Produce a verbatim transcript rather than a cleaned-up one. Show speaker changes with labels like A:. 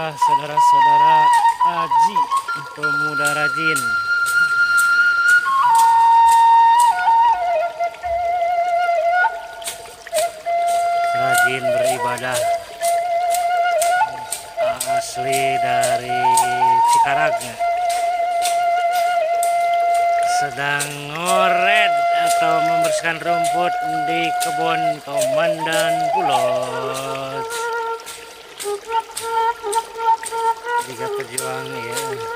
A: Inilah saudara-saudara Aji, pemuda rajin. Rajin beribadah, asli dari Cikarang. Sedang ngoret atau membersihkan rumput di kebun Komandan Pulot. Tiga pejuang ya.